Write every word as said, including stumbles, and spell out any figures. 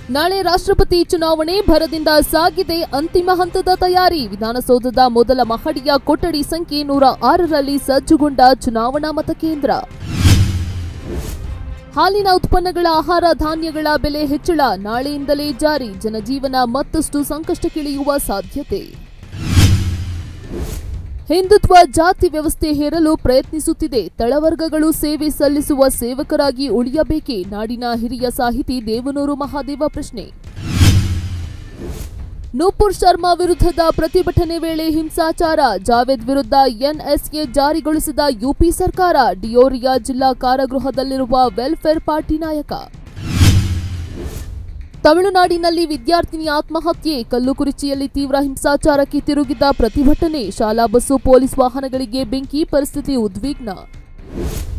ನಾಳೆ ರಾಷ್ಟ್ರಪತಿ ಚುನಾವಣೆ ಭರದಿಂದ ಸಾಗಿದೆ ಅಂತಿಮ ಹಂತದ ತಯಾರಿ. ವಿಧಾನಸೌಧದ ಮೊದಲ ಮಹಡಿಯ ಕೊಠಡಿ ಸಂಖ್ಯೆ ನೂರ ಆರರಲ್ಲಿ ಸಜ್ಜುಗೊಂಡ ಚುನಾವಣಾ ಮತಕೇಂದ್ರ. ಹಾಲಿನ ಉತ್ಪನ್ನಗಳ ಆಹಾರ ಧಾನ್ಯಗಳ ಬೆಲೆ ಹೆಚ್ಚಳ ನಾಳೆಯಿಂದಲೇ ಜಾರಿ. ಜನಜೀವನ ಮತ್ತಷ್ಟು ಸಂಕಷ್ಟಕ್ಕಿಳಿಯುವ ಸಾಧ್ಯತೆ. ಹಿಂದುತ್ವ ಜಾತಿ ವ್ಯವಸ್ಥೆ ಹೇರಲು ಪ್ರಯತ್ನಿಸುತ್ತಿದೆ. ತಳವರ್ಗಗಳು ಸೇವೆ ಸಲ್ಲಿಸುವ ಸೇವಕರಾಗಿ ಉಳಿಯಬೇಕೇ? ನಾಡಿನ ಹಿರಿಯ ಸಾಹಿತಿ ದೇವನೂರು ಮಹಾದೇವ ಪ್ರಶ್ನೆ. ನೂಪುರ್ ಶರ್ಮಾ ವಿರುದ್ಧದ ಪ್ರತಿಭಟನೆ ವೇಳೆ ಹಿಂಸಾಚಾರ. ಜಾವೇದ್ ವಿರುದ್ಧ ಎನ್ಎಸ್ಎ ಜಾರಿಗೊಳಿಸಿದ ಯುಪಿ ಸರ್ಕಾರ. ಡಿಯೋರಿಯಾ ಜಿಲ್ಲಾ ಕಾರಾಗೃಹದಲ್ಲಿರುವ ವೆಲ್ಫೇರ್ ಪಾರ್ಟಿ ನಾಯಕ. ತಮಿಳುನಾಡಿನಲ್ಲಿ ವಿದ್ಯಾರ್ಥಿನಿ ಆತ್ಮಹತ್ಯೆ. ಕಲ್ಲುಕುರಿಚಿಯಲ್ಲಿ ತೀವ್ರ ಹಿಂಸಾಚಾರಕ್ಕೆ ತಿರುಗಿದ ಪ್ರತಿಭಟನೆ. ಶಾಲಾ ಬಸ್ಸು ಪೊಲೀಸ್ ವಾಹನಗಳಿಗೆ ಬೆಂಕಿ. ಪರಿಸ್ಥಿತಿ ಉದ್ವಿಗ್ನ.